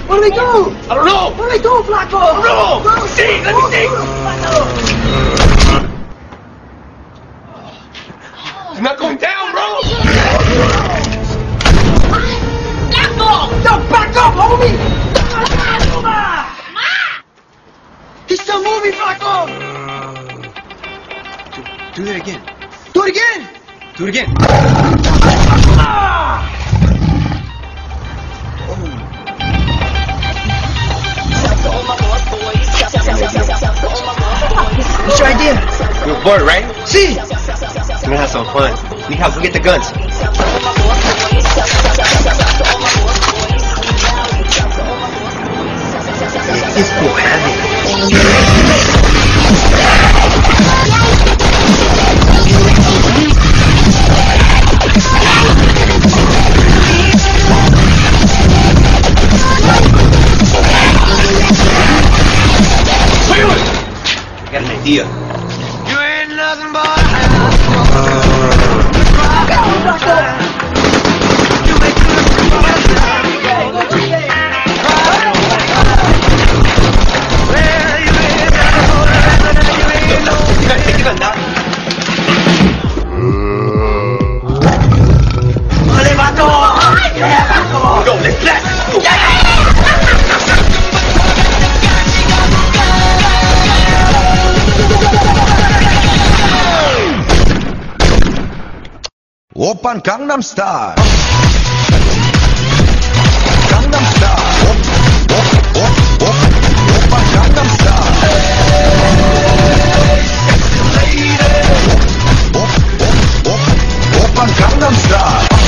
What do we do? I don't know. What do we do, Flaco? No. Let me see. Let me see. It's not going down, bro. Flaco! Yo, back up, homie! He's still moving, Flaco! Do that again. Do it again! Do it again. What's your idea? We're bored, right? See? We're gonna have some fun. Need help? Go get the guns. It's cool, I got an idea. You ain't nothing but Go, let's blast. Oppan Gangnam Style. Gangnam Style. Oppan Gangnam Style. Oppan Gangnam Style.